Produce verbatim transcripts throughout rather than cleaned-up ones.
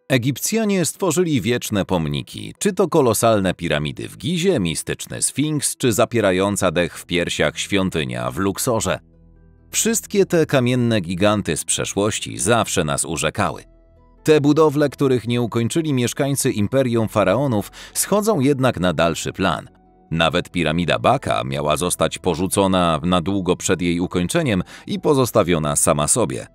Egipcjanie stworzyli wieczne pomniki, czy to kolosalne piramidy w Gizie, mistyczny Sfinks, czy zapierająca dech w piersiach świątynia w Luksorze. Wszystkie te kamienne giganty z przeszłości zawsze nas urzekały. Te budowle, których nie ukończyli mieszkańcy imperium faraonów, schodzą jednak na dalszy plan. Nawet piramida Baka miała zostać porzucona na długo przed jej ukończeniem i pozostawiona sama sobie.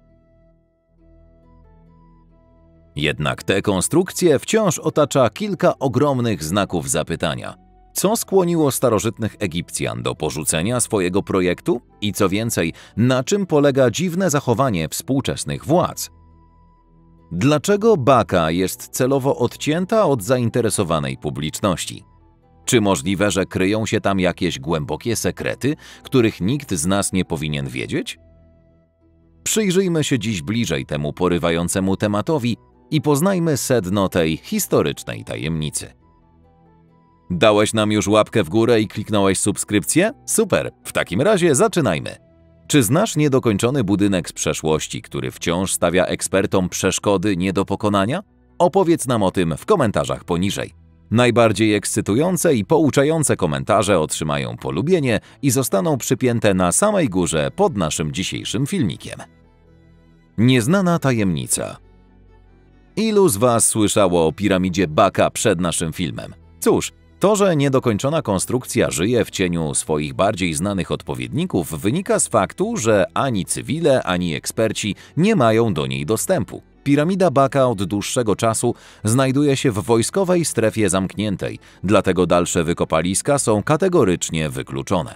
Jednak te konstrukcje wciąż otacza kilka ogromnych znaków zapytania. Co skłoniło starożytnych Egipcjan do porzucenia swojego projektu? I co więcej, na czym polega dziwne zachowanie współczesnych władz? Dlaczego Baka jest celowo odcięta od zainteresowanej publiczności? Czy możliwe, że kryją się tam jakieś głębokie sekrety, których nikt z nas nie powinien wiedzieć? Przyjrzyjmy się dziś bliżej temu porywającemu tematowi i poznajmy sedno tej historycznej tajemnicy. Dałeś nam już łapkę w górę i kliknąłeś subskrypcję? Super! W takim razie zaczynajmy. Czy znasz niedokończony budynek z przeszłości, który wciąż stawia ekspertom przeszkody nie do pokonania? Opowiedz nam o tym w komentarzach poniżej. Najbardziej ekscytujące i pouczające komentarze otrzymają polubienie i zostaną przypięte na samej górze pod naszym dzisiejszym filmikiem. Nieznana tajemnica. Ilu z Was słyszało o piramidzie Baka przed naszym filmem? Cóż, to, że niedokończona konstrukcja żyje w cieniu swoich bardziej znanych odpowiedników, wynika z faktu, że ani cywile, ani eksperci nie mają do niej dostępu. Piramida Baka od dłuższego czasu znajduje się w wojskowej strefie zamkniętej, dlatego dalsze wykopaliska są kategorycznie wykluczone.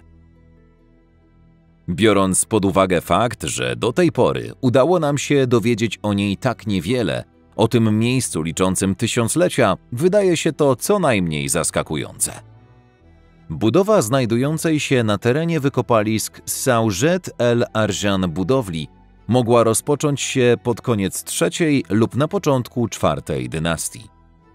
Biorąc pod uwagę fakt, że do tej pory udało nam się dowiedzieć o niej tak niewiele, o tym miejscu liczącym tysiąclecia, wydaje się to co najmniej zaskakujące. Budowa znajdującej się na terenie wykopalisk Saujet El Arjan budowli mogła rozpocząć się pod koniec trzeciej lub na początku czwartej dynastii.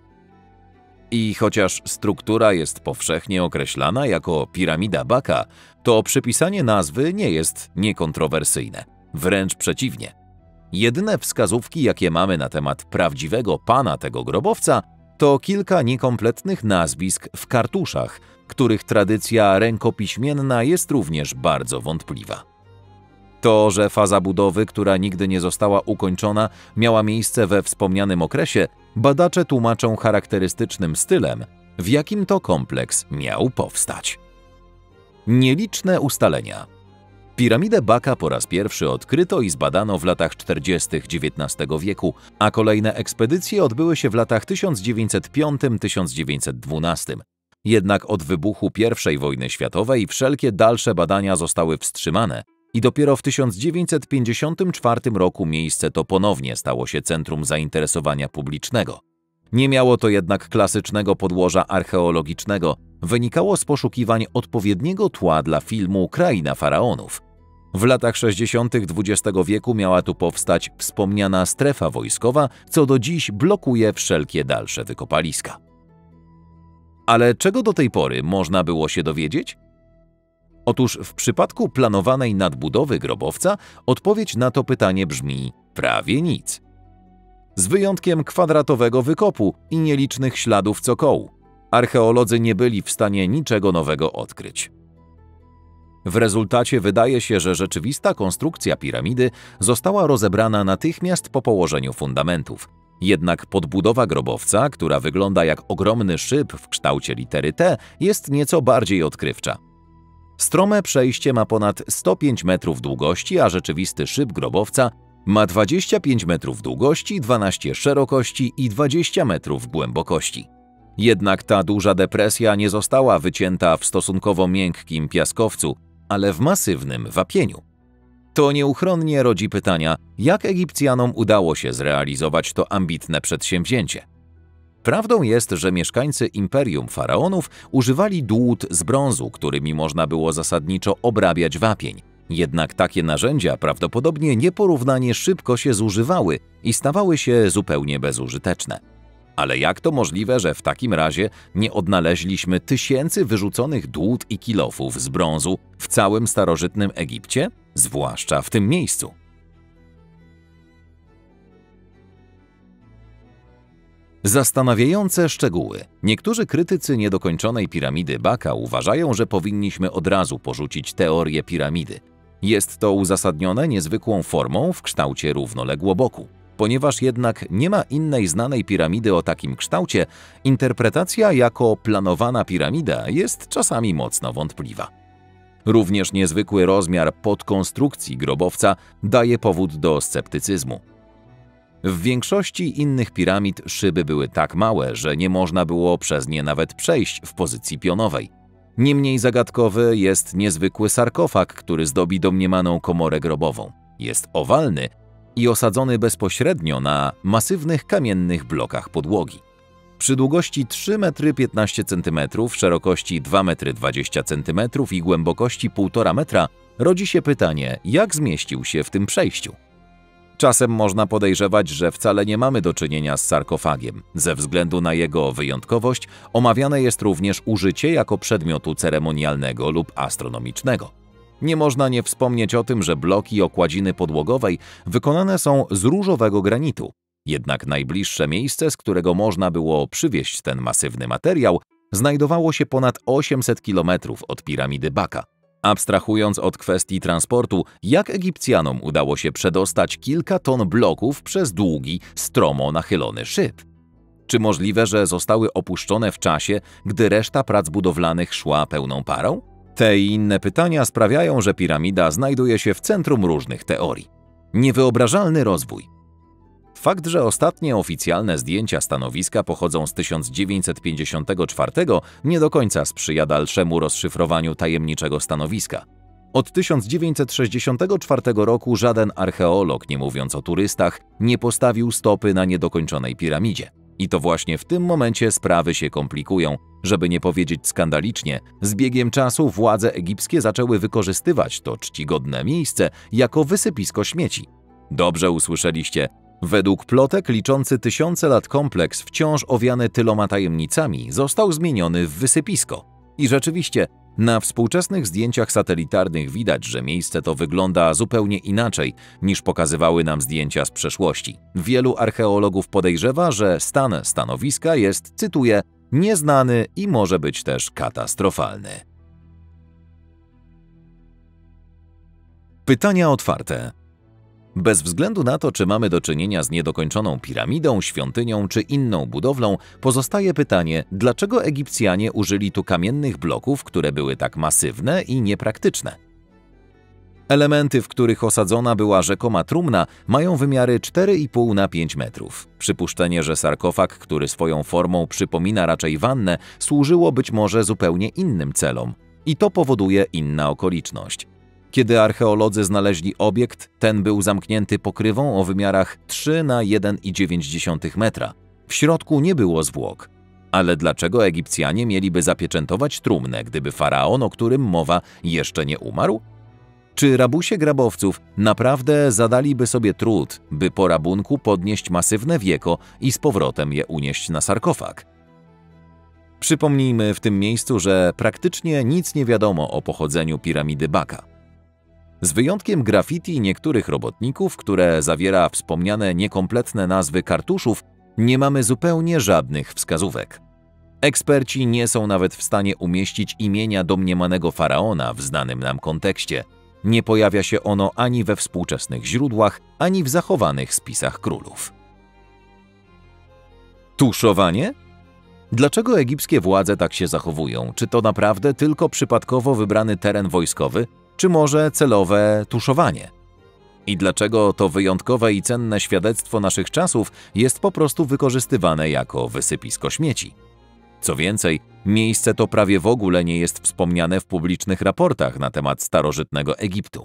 I chociaż struktura jest powszechnie określana jako piramida Baka, to przypisanie nazwy nie jest niekontrowersyjne, wręcz przeciwnie. Jedyne wskazówki, jakie mamy na temat prawdziwego pana tego grobowca, to kilka niekompletnych nazwisk w kartuszach, których tradycja rękopiśmienna jest również bardzo wątpliwa. To, że faza budowy, która nigdy nie została ukończona, miała miejsce we wspomnianym okresie, badacze tłumaczą charakterystycznym stylem, w jakim to kompleks miał powstać. Nieliczne ustalenia. Piramidę Baka po raz pierwszy odkryto i zbadano w latach czterdziestych dziewiętnastego wieku, a kolejne ekspedycje odbyły się w latach tysiąc dziewięćset piątym do tysiąc dziewięćset dwunastego. Jednak od wybuchu pierwszej wojny światowej wszelkie dalsze badania zostały wstrzymane i dopiero w tysiąc dziewięćset pięćdziesiątym czwartym roku miejsce to ponownie stało się centrum zainteresowania publicznego. Nie miało to jednak klasycznego podłoża archeologicznego, wynikało z poszukiwań odpowiedniego tła dla filmu Kraina Faraonów. W latach sześćdziesiątych dwudziestego wieku miała tu powstać wspomniana strefa wojskowa, co do dziś blokuje wszelkie dalsze wykopaliska. Ale czego do tej pory można było się dowiedzieć? Otóż w przypadku planowanej nadbudowy grobowca odpowiedź na to pytanie brzmi prawie nic. Z wyjątkiem kwadratowego wykopu i nielicznych śladów cokołu, archeolodzy nie byli w stanie niczego nowego odkryć. W rezultacie wydaje się, że rzeczywista konstrukcja piramidy została rozebrana natychmiast po położeniu fundamentów. Jednak podbudowa grobowca, która wygląda jak ogromny szyb w kształcie litery T, jest nieco bardziej odkrywcza. Strome przejście ma ponad sto pięć metrów długości, a rzeczywisty szyb grobowca ma dwadzieścia pięć metrów długości, dwanaście szerokości i dwadzieścia metrów głębokości. Jednak ta duża depresja nie została wycięta w stosunkowo miękkim piaskowcu, ale w masywnym wapieniu. To nieuchronnie rodzi pytania, jak Egipcjanom udało się zrealizować to ambitne przedsięwzięcie. Prawdą jest, że mieszkańcy imperium faraonów używali dłut z brązu, którymi można było zasadniczo obrabiać wapień. Jednak takie narzędzia prawdopodobnie nieporównanie szybko się zużywały i stawały się zupełnie bezużyteczne. Ale jak to możliwe, że w takim razie nie odnaleźliśmy tysięcy wyrzuconych dłut i kilofów z brązu w całym starożytnym Egipcie, zwłaszcza w tym miejscu? Zastanawiające szczegóły. Niektórzy krytycy niedokończonej piramidy Baka uważają, że powinniśmy od razu porzucić teorię piramidy. Jest to uzasadnione niezwykłą formą w kształcie równoległoboku. Ponieważ jednak nie ma innej znanej piramidy o takim kształcie, interpretacja jako planowana piramida jest czasami mocno wątpliwa. Również niezwykły rozmiar podkonstrukcji grobowca daje powód do sceptycyzmu. W większości innych piramid szyby były tak małe, że nie można było przez nie nawet przejść w pozycji pionowej. Niemniej zagadkowy jest niezwykły sarkofag, który zdobi domniemaną komorę grobową. Jest owalny i osadzony bezpośrednio na masywnych kamiennych blokach podłogi. Przy długości trzy metry piętnaście centymetrów, szerokości dwa metry dwadzieścia centymetrów i głębokości półtora metra rodzi się pytanie, jak zmieścił się w tym przejściu. Czasem można podejrzewać, że wcale nie mamy do czynienia z sarkofagiem. Ze względu na jego wyjątkowość omawiane jest również użycie jako przedmiotu ceremonialnego lub astronomicznego. Nie można nie wspomnieć o tym, że bloki okładziny podłogowej wykonane są z różowego granitu. Jednak najbliższe miejsce, z którego można było przywieźć ten masywny materiał, znajdowało się ponad osiemset kilometrów od piramidy Baka. Abstrahując od kwestii transportu, jak Egipcjanom udało się przedostać kilka ton bloków przez długi, stromo nachylony szyb? Czy możliwe, że zostały opuszczone w czasie, gdy reszta prac budowlanych szła pełną parą? Te i inne pytania sprawiają, że piramida znajduje się w centrum różnych teorii. Niewyobrażalny rozwój. Fakt, że ostatnie oficjalne zdjęcia stanowiska pochodzą z tysiąc dziewięćset pięćdziesiątego czwartego, nie do końca sprzyja dalszemu rozszyfrowaniu tajemniczego stanowiska. Od tysiąc dziewięćset sześćdziesiątego czwartego roku żaden archeolog, nie mówiąc o turystach, nie postawił stopy na niedokończonej piramidzie. I to właśnie w tym momencie sprawy się komplikują. Żeby nie powiedzieć skandalicznie, z biegiem czasu władze egipskie zaczęły wykorzystywać to czcigodne miejsce jako wysypisko śmieci. Dobrze usłyszeliście. Według plotek liczący tysiące lat kompleks, wciąż owiany tyloma tajemnicami, został zmieniony w wysypisko. I rzeczywiście, na współczesnych zdjęciach satelitarnych widać, że miejsce to wygląda zupełnie inaczej, niż pokazywały nam zdjęcia z przeszłości. Wielu archeologów podejrzewa, że stan stanowiska jest, cytuję, nieznany i może być też katastrofalny. Pytania otwarte. Bez względu na to, czy mamy do czynienia z niedokończoną piramidą, świątynią czy inną budowlą, pozostaje pytanie, dlaczego Egipcjanie użyli tu kamiennych bloków, które były tak masywne i niepraktyczne. Elementy, w których osadzona była rzekoma trumna, mają wymiary cztery i pół na pięć metrów. Przypuszczenie, że sarkofag, który swoją formą przypomina raczej wannę, służyło być może zupełnie innym celom. I to powoduje inna okoliczność. Kiedy archeolodzy znaleźli obiekt, ten był zamknięty pokrywą o wymiarach trzy na jeden i dziewięć metra. W środku nie było zwłok. Ale dlaczego Egipcjanie mieliby zapieczętować trumnę, gdyby faraon, o którym mowa, jeszcze nie umarł? Czy rabusie grabowców naprawdę zadaliby sobie trud, by po rabunku podnieść masywne wieko i z powrotem je unieść na sarkofag? Przypomnijmy w tym miejscu, że praktycznie nic nie wiadomo o pochodzeniu piramidy Baka. Z wyjątkiem graffiti niektórych robotników, które zawiera wspomniane niekompletne nazwy kartuszów, nie mamy zupełnie żadnych wskazówek. Eksperci nie są nawet w stanie umieścić imienia domniemanego faraona w znanym nam kontekście. Nie pojawia się ono ani we współczesnych źródłach, ani w zachowanych spisach królów. Tuszowanie? Dlaczego egipskie władze tak się zachowują? Czy to naprawdę tylko przypadkowo wybrany teren wojskowy, czy może celowe tuszowanie? I dlaczego to wyjątkowe i cenne świadectwo naszych czasów jest po prostu wykorzystywane jako wysypisko śmieci? Co więcej, miejsce to prawie w ogóle nie jest wspomniane w publicznych raportach na temat starożytnego Egiptu.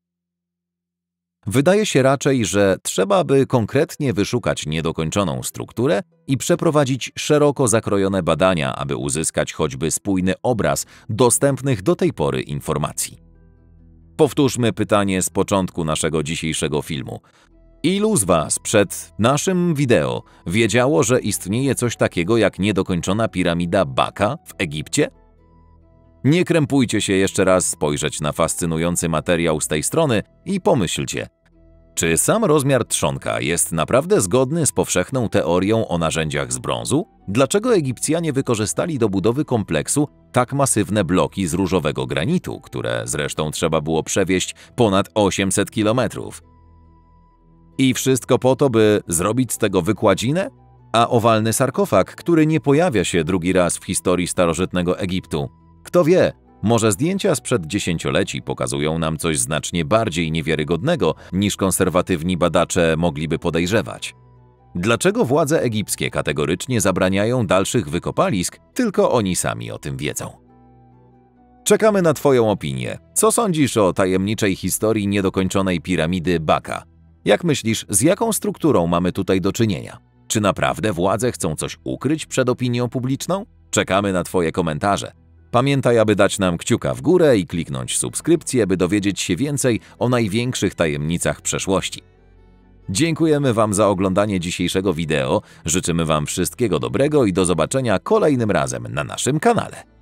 Wydaje się raczej, że trzeba by konkretnie wyszukać niedokończoną strukturę i przeprowadzić szeroko zakrojone badania, aby uzyskać choćby spójny obraz dostępnych do tej pory informacji. Powtórzmy pytanie z początku naszego dzisiejszego filmu. Ilu z Was przed naszym wideo wiedziało, że istnieje coś takiego jak niedokończona piramida Baka w Egipcie? Nie krępujcie się jeszcze raz spojrzeć na fascynujący materiał z tej strony i pomyślcie. Czy sam rozmiar trzonka jest naprawdę zgodny z powszechną teorią o narzędziach z brązu? Dlaczego Egipcjanie wykorzystali do budowy kompleksu tak masywne bloki z różowego granitu, które zresztą trzeba było przewieźć ponad osiemset kilometrów? I wszystko po to, by zrobić z tego wykładzinę? A owalny sarkofag, który nie pojawia się drugi raz w historii starożytnego Egiptu? Kto wie, może zdjęcia sprzed dziesięcioleci pokazują nam coś znacznie bardziej niewiarygodnego, niż konserwatywni badacze mogliby podejrzewać. Dlaczego władze egipskie kategorycznie zabraniają dalszych wykopalisk, tylko oni sami o tym wiedzą? Czekamy na Twoją opinię. Co sądzisz o tajemniczej historii niedokończonej piramidy Baka? Jak myślisz, z jaką strukturą mamy tutaj do czynienia? Czy naprawdę władze chcą coś ukryć przed opinią publiczną? Czekamy na Twoje komentarze. Pamiętaj, aby dać nam kciuka w górę i kliknąć subskrypcję, by dowiedzieć się więcej o największych tajemnicach przeszłości. Dziękujemy Wam za oglądanie dzisiejszego wideo, życzymy Wam wszystkiego dobrego i do zobaczenia kolejnym razem na naszym kanale.